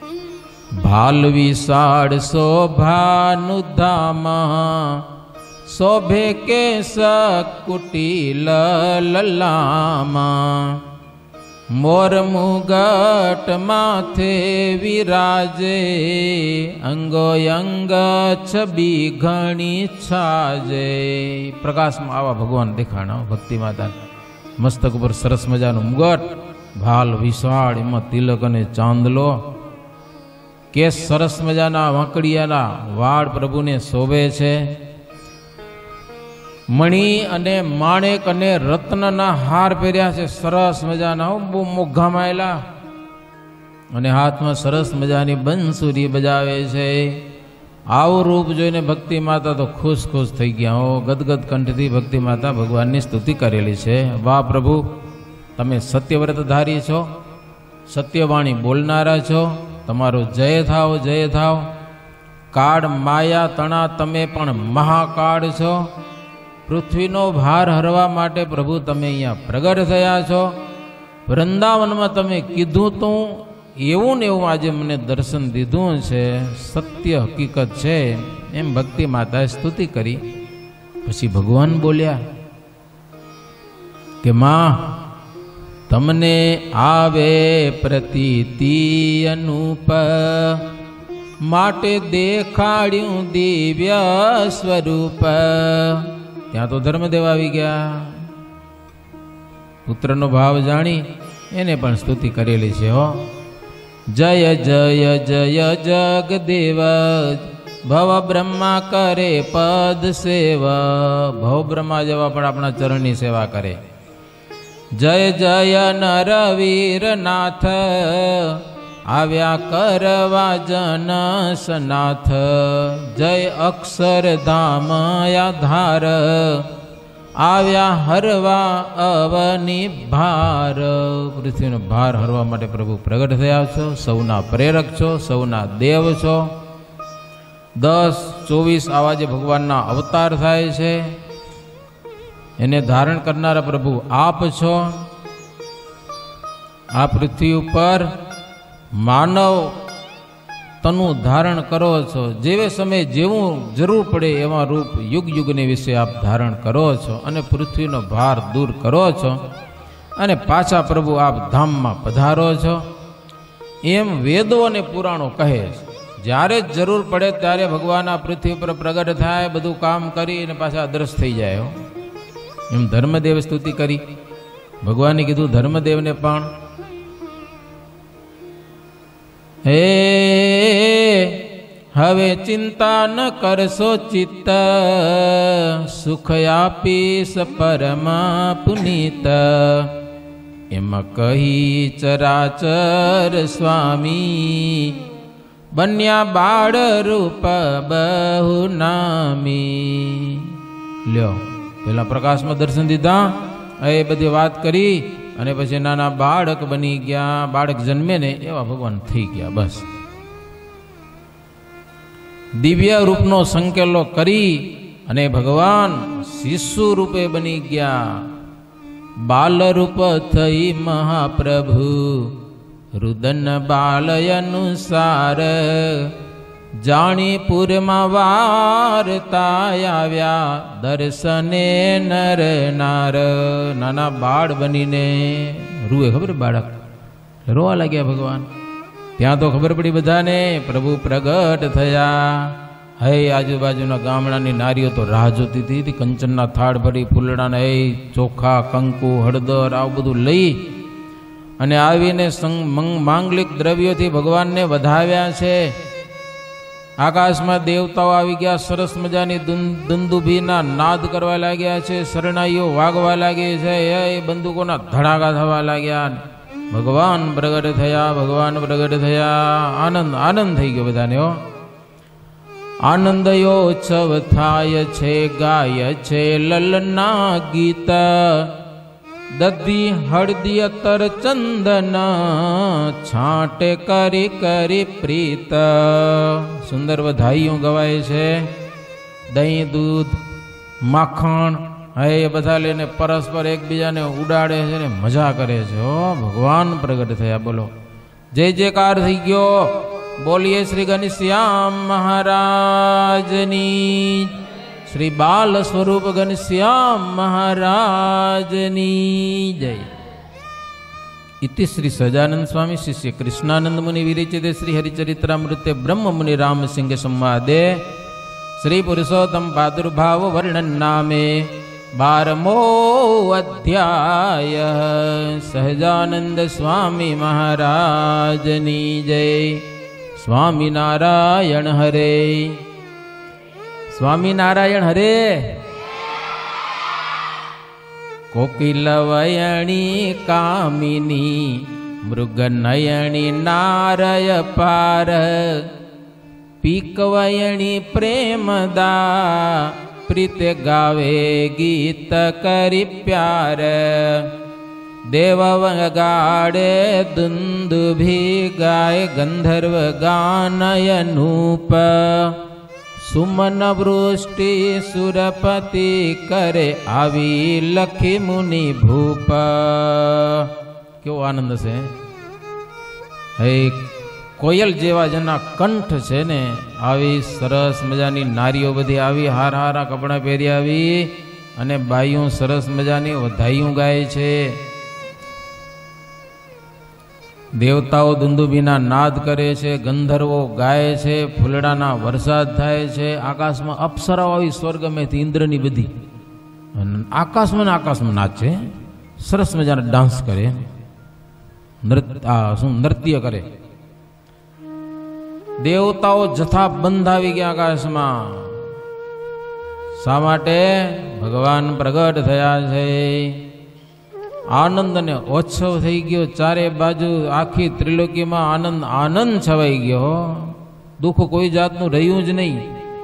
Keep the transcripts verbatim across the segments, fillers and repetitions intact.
ભાલ વિશાળ શોભાનુધામા શોભે કેશ કુટીલ લલામા મોર મુગટ માથે વિરાજે અંગો અંગ છબી ઘણી છાજે। પ્રકાશમાં આવા ભગવાન દેખાણા ભક્તિ માતા મસ્તક ઉપર સરસ મજાનું મુગટ, ભાલ વિશાળ, એમાં તિલક અને ચાંદલો, કેસ સરસ મજાના વાંકડિયાના વાળ પ્રભુને શોભે છે, મણી અને માણેક અને રત્નના હાર પહેર્યા છે સરસ મજાના, બહુ મોઘા માયેલા, અને હાથમાં સરસ મજાની બંસુરી બજાવે છે। આવું રૂપ જોઈને ભક્તિ માતા તો ખુશ ખુશ થઈ ગયા હો, ગદગદ કંઠથી ભક્તિ માતા ભગવાનની સ્તુતિ કરેલી છે। વાહ પ્રભુ, તમે સત્યવ્રતધારી છો, સત્યવાણી બોલનારા છો, તમારો જય થાવ જય થાવ। કાળ માયા તણા તમે પણ મહાકાળ છો, પૃથ્વીનો ભાર હરવા માટે પ્રભુ તમે અહીંયા પ્રગટ થયા છો। વૃંદાવનમાં તમે કીધું તું એવું ને એવું આજે મને દર્શન દીધું છે, સત્ય હકીકત છે, એમ ભક્તિ માતાએ સ્તુતિ કરી। પછી ભગવાન બોલ્યા કે માં, તમને આવે પ્રતીતિ અનુપ માટે દેખાડ્યું દિવ્ય સ્વરૂપ। ત્યાં તો ધર્મદેવ આવી ગયા, પુત્રનો ભાવ જાણી એને પણ સ્તુતિ કરેલી છે હો। જય જય જય જગદેવ ભવ બ્રહ્મા કરે પદ સેવા। ભવ બ્રહ્મા જેવા પણ આપણા ચરણની સેવા કરે। જય જય નરવીર નાથ આવ્યા કરવા જન સનાથ। જય અક્ષરધામ આધાર આવ્યા હરવા અવની ભાર। પૃથ્વીનો ભાર હરવા માટે પ્રભુ પ્રગટ થયા છો, સૌના પ્રેરક છો, સૌના દેવ છો। દસ ચોવીસ આવા જે ભગવાનના અવતાર થાય છે એને ધારણ કરનારા પ્રભુ આપ છો। આ પૃથ્વી ઉપર માનવ તનું ધારણ કરો છો, જેવે સમયે જેવું જરૂર પડે એવા રૂપ યુગ યુગને વિશે આપ ધારણ કરો છો અને પૃથ્વીનો ભાર દૂર કરો છો અને પાછા પ્રભુ આપ ધામમાં પધારો છો। એમ વેદો અને પુરાણો કહે છે, જ્યારે જ જરૂર પડે ત્યારે ભગવાન આ પૃથ્વી પર પ્રગટ થાય, બધું કામ કરી અને પાછા અદ્રશ્ય થઈ જાય। એમ ધર્મદેવ સ્તુતિ કરી। ભગવાને કીધું ધર્મદેવને પણ, હે હવે ચિંતા ન કરશો ચિત્ત, સુખ આપીશ પરમા પુનીત। એમાં કહી ચરાચર સ્વામી બન્યા બાળ રૂપ બહુ નામી। લ્યો, પેલા પ્રકાશમાં દર્શન દીધા, એ બધી વાત કરી અને પછી નાના બાળક બની ગયા, બાળક જન્મે ને એવા ભગવાન થઈ ગયા। બસ દિવ્ય રૂપનો સંકેલો કરી અને ભગવાન શિશુ રૂપે બની ગયા। બાલ રૂપ થઈ મહાપ્રભુ રુદન બાલય અનુસાર, જાણીપુરમાં વાર્તા આવ્યા દર્શને નર નાર। નાના બાળ બનીને રૂએ, ખબર બાળક રોવા લાગ્યા ભગવાન। ત્યાં તો ખબર પડી બધાને પ્રભુ પ્રગટ થયા। હે આજુબાજુના ગામડાની નારીઓ તો રાહ જોતી હતી, કંચનના થાળ ભરી ફૂલડાના એ ચોખા કંકુ હળદર આવું બધું લઈ અને આવીને માંગલિક દ્રવ્યોથી ભગવાનને વધાવ્યા છે। આકાશમાં દેવતાઓ આવી ગયા, સરસ મજાની દુંદુભીના નાદ કરવા લાગ્યા છે, શરણાઈઓ વાગવા લાગી છે, એ બંદૂકોના ધડાકા થવા લાગ્યા। ભગવાન પ્રગટ થયા, ભગવાન પ્રગટ થયા। આનંદ આનંદ થઈ ગયો બધાને હો। આનંદયોત્સવ થાય છે, ગાય છે લલના ગીત, દધી હળદી અતર ચંદન છાંટે કરી કરી પ્રીત। સુંદર વધાઈઓ ગવાય છે, દહીં દૂધ માખણ હે એ બધા લઈને પરસ્પર એકબીજાને ઉડાડે છે ને મજા કરે છે। હો ભગવાન પ્રગટ થયા, બોલો જય જયકાર થઈ ગયો। बोलिए श्री घनश्याम महाराजनी, श्री बाल स्वरूप घनश्याम महाराजनी जय। इति श्री सजानंद स्वामी शिष्य कृष्णानंद मुनि विरचिते श्री हरिचरित्रामृते ब्रह्म मुनि राम सिंह संवादे श्री पुरुषोत्तम प्रादुर्भाव वर्णन नामे बारमो अध्याय। सहजानंद स्वामी महाराजनी जय। स्वामी नारायण हरे, स्वामी नारायण हरे। कोकिलवयणी कामिनी मृगनयणी नारय पार, पीकवयणी प्रेमदा प्रीत गावे गीत करी प्यार। देव गाड़े दुंदुभी गाय गंधर्व गानयनूप, सुमन वृष्टि सुरपति करे आवी लखी मुनि भूप। क्यों आनंद से है कोयल जेवा जना कंठ छे ने आवी सरस मजानी नारीओ बधी आवी हार हारा कपड़ा पहेरी आवी अने बाईओ सरस मजानी वधाईओ गाय छे। देवताओ दुंदुभीना नाद करे छे, गंधर्वो गाय छे, फूलडाना वरसाद थाय छे। आकाश में अप्सराओ आई स्वर्ग में थी इंद्रनी बधी आकाश में आकाश में नाचे, सरस मजाना डांस करे, नृत्य नृत्य करे। देवताओ जथा बंध आवी गया आकाश में। शा माटे? भगवान प्रगट थया छे। आनंद ने उत्सव थई गयो, चारे बाजू आखी त्रिलोकी में आनंद आनंद छवाई गयो। दुख कोई जातनु रह्युं ज नहीं।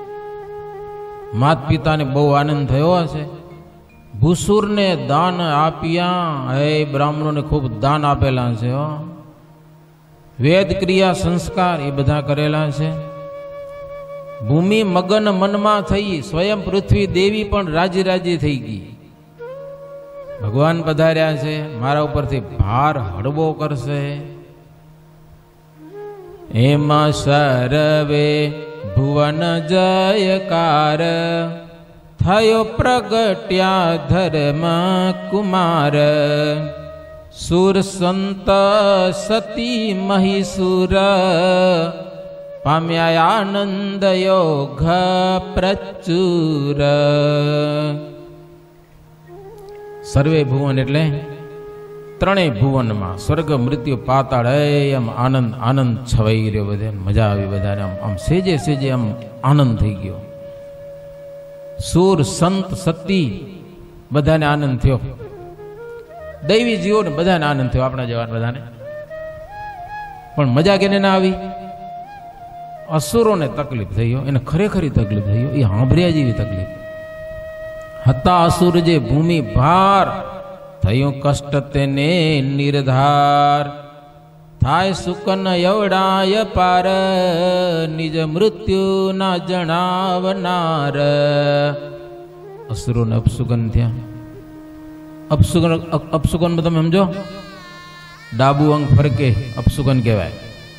मात पिता ने बहु आनंद थयो हशे। भूसुर ने दान आप्या, हे ब्राह्मणों ने खूब दान आपेला छे। वेद क्रिया संस्कार ये बधा करेला छे। भूमि मगन मनमा थई, स्वयं पृथ्वी देवी पण राजी राजी थई गई। भगवान पधार्या छे, मारा उपरथी भार हळवो करशे। एमा सर्वे भुवन जयकार, थयो प्रगट्या धर्म कुमार। सुर संत सती महिषुर, पाम्या आनंद योग प्रचुर। सर्वे भुवन एटले त्रणेय भुवन में स्वर्ग मृत्यु पाताळ एम आनंद आनंद छवाई गयो। बधे मजा आवी, बधाने आम आम सेजे सेजे आम आनंद थई गयो। सुर संत सती बधाने आनंद थयो। दैवी जीवो ने बधाने आनंद थयो, आपणा जवान बधाने। पण मजा केने ना आवी? असुरो ने तकलीफ थयो, एने खरेखरी तकलीफ थयो। ए हांभळ्या जेवी तकलीफ। हता असुर जे भूमि भार, थयो कष्ट तेने निर्धार। थाय सुकन यवडाय पार, निज मृत्यु न जणावनार। असुरो ने अपसुकन थया। अपसुकन अपसुकन में तमे समझो, डाबू अंग फरके अपसुकन कहेवाय।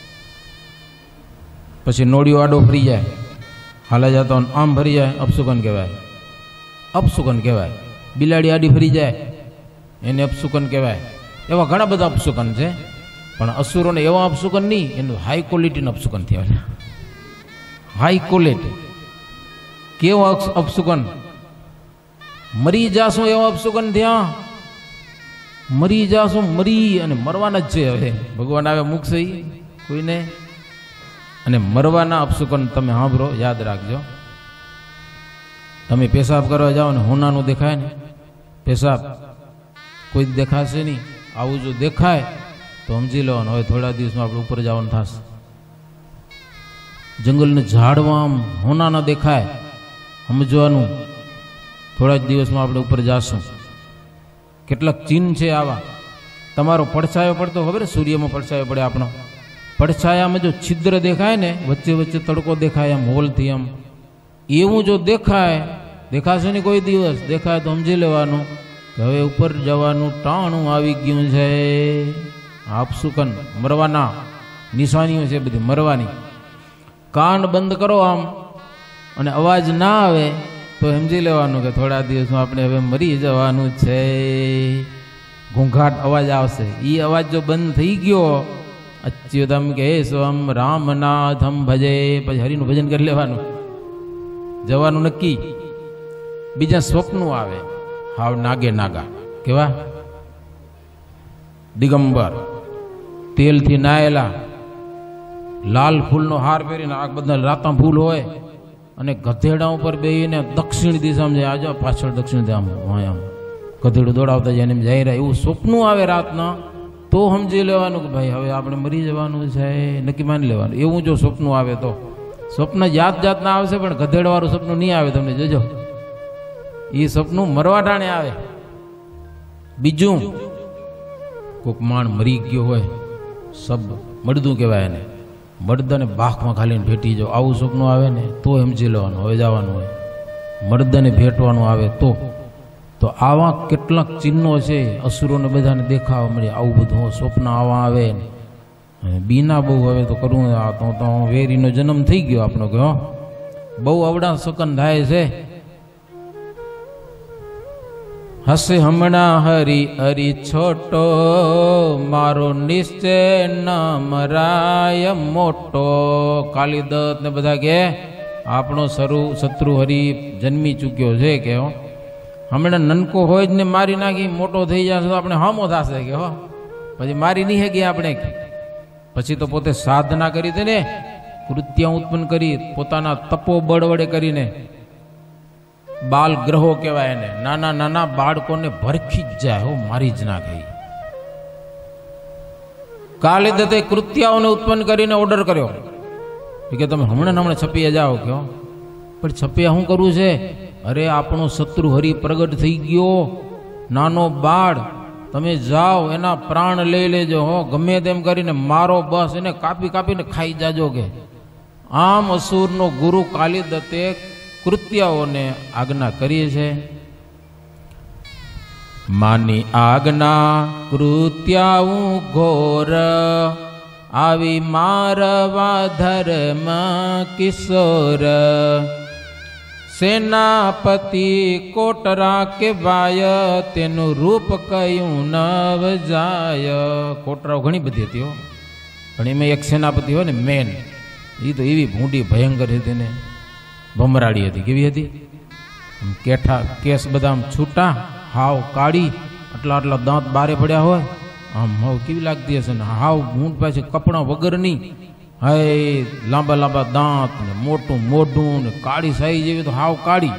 पछी नोड़ियो आडो फरी जाए, हाला जाता आम फरी जाए, अपसुकन कहेवाय। अपसुकन कहेवाय। बिलाड़ी आडी फरी जाए एने अपसुकन कहेवाय। एवा घणा बधा अपसुकन छे, पण असुरोने एवा अपसुकन नहीं, एनु हाई क्वॉलिटी नो अपसुकन थया। हाई क्वॉलिटी केवो अपसुकन? मरी जाशो एवा अपसुकन थया। मरी जाशो, मरी अने मरवाना ज छे। हवे भगवान आवे मूकशे कोईने, अने मरवाना अपसुकन तमे सांभळो, याद राखजो। તમે પેશાબ કરવા જાઓ ને હોનાનું દેખાય ને પેશાબ, કોઈ દેખાશે નહીં। આવું જો દેખાય તો સમજી લેવાનું હવે થોડા દિવસમાં આપણે ઉપર જવાનું થશે। જંગલને ઝાડવા આમ હોનાના દેખાય, સમજવાનું થોડા જ દિવસમાં આપણે ઉપર જાશું। કેટલાક ચીન છે આવા। તમારો પડછાયો પડતો ખબર? સૂર્યમાં પડછાયો પડે આપણો, પડછાયામાં જો છિદ્ર દેખાય ને, વચ્ચે વચ્ચે તડકો દેખાય આમ હોલથી આમ, એવું જો દેખાય, દેખાશે નહીં કોઈ દિવસ, દેખાય તો સમજી લેવાનું કે હવે ઉપર જવાનું ટાણું આવી ગયું છે। આપસુકન મરવાના નિશાનીઓ છે બધી મરવાની। કાન બંધ કરો આમ અને અવાજ ના આવે તો સમજી લેવાનું કે થોડા દિવસમાં આપણે હવે મરી જવાનું છે. ઘૂંઘાટ અવાજ આવશે. એ અવાજ જો બંધ થઈ ગયો, અચ્યુતમ કેશવમ રામનાથમ ભજે, પછી હરિનું ભજન કરી લેવાનું, જવાનું નક્કી. બીજા સ્વપ્નો આવે, હાવ નાગે નાગા, કેવા દિગંબર, તેલથી નાયેલા, લાલ ફૂલનો હાર પહેરીને, આ બધા રાતા ફૂલ હોય, અને ગધેડા ઉપર બેહીને દક્ષિણ દિશામાં જાય. આજો પાછળ દક્ષિણ દિશામાં આમ ગધેડું દોડાવતા જાય એમ જઈ રહ્યા, એવું સ્વપ્નું આવે રાતના, તો સમજી લેવાનું કે ભાઈ હવે આપણે મરી જવાનું છે, નક્કી માની લેવાનું. એવું જો સ્વપ્નું આવે તો, સ્વપ્ન જાત જાતના આવશે, પણ ગધેડવાળું સપનું નહીં આવે. તમને જોજો, એ સપનું મરવા ટાણે આવે. બીજું, કોઈક માણ મરી ગયો હોય, સબ મળદું કહેવાય એને, મર્દને બાખમાં ખાલીને ભેટી જાઓ, આવું સપનું આવે ને તો સમજી લેવાનું હવે જવાનું હોય. મર્દને ભેટવાનું આવે તો તો આવા કેટલાક ચિહ્નો છે, અસુરોને બધાને દેખાવા મળે. આવું બધું સ્વપ્ન આવા આવે ને બીના બહુ હવે તો કરવું, તો તો વેરીનો જન્મ થઈ ગયો આપણો કે હો, બહુ અવડા સકન થાય છે. હસે હમણાં હરી હરી છોટો, મારો નિશ્ચય ન મરાય મોટો. કાલિદત્ત ને બધા કે આપણો શરુ શત્રુ હરી જન્મી ચૂક્યો છે કે હો, હમણાં નનકો હોય જ ને મારી નાખી, મોટો થઈ જશે તો આપણે હામો થશે કે હો, પછી મારી નહીં હે ગયા આપણે. પછી તો પોતે સાધના કરી દે ને, કૃત્ય ઉત્પન્ન કરી, પોતાના તપો બળ વડે કરીને, બાલ ગ્રહો કહેવાય એને, નાના નાના બાળકોને ભરખી જ જાય હો, મારી જ ના ગઈ. કાલિદત્તે કૃત્યાઓને ઉત્પન્ન કરીને ઓર્ડર કર્યો કે તમે હમણાં હમણાં છપિયા જાઓ કયો. પણ છપિયા શું કરવું છે? અરે આપણો શત્રુ હરિ પ્રગટ થઈ ગયો, નાનો બાળ, તમે જાઓ એના પ્રાણ લઈ લેજો હો, ગમે તેમ કરીને મારો, બસ એને કાપી કાપીને ખાઈ જાજો કે. આમ અસુરનો ગુરુ કાલિદત્તે કૃત્યાઓને આજ્ઞા કરી છે. માની આજ્ઞા કૃત્યાઉ ઘોર, આવી મારવા ધર્મ કિશોર. સેનાપતિ કોટરા કેવાય, તેનું રૂપ કયું નવ જાય. કોટરાઓ ઘણી બધી હતી હો, પણ એમાં એક સેનાપતિ હોય ને મેન, એ તો એવી ભૂંડી ભયંકર હતી ને, ભમરાડી હતી. કેવી હતી? કેઠા કેસ બધા આમ છૂટા, હાવ કાળી, આટલા આટલા દાંત બારે પડ્યા હોય, આમ હાવ કેવી લાગતી હશે ને, હાવ ભૂંડ પાસે કપડા વગરની, હાય લાંબા લાંબા દાંત ને મોટું મોઢું ને કાળી સાઈ જેવી, તો હાવ કાળી.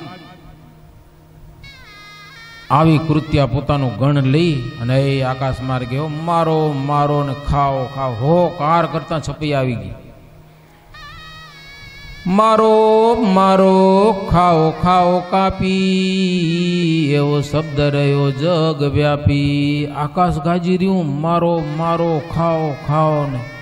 આવી કૃત્યા પોતાનું ગણ લઈ અને એ આકાશ માર્ગે મારો મારો ને ખાઓ ખાઓ હો કાર કરતા છપી આવી ગઈ. મારો મારો ખાઓ ખાઓ કાપી, એવો શબ્દ રહ્યો જગ વ્યાપી. આકાશ ગાજી રહ્યું, મારો મારો ખાઓ ખાઓ ને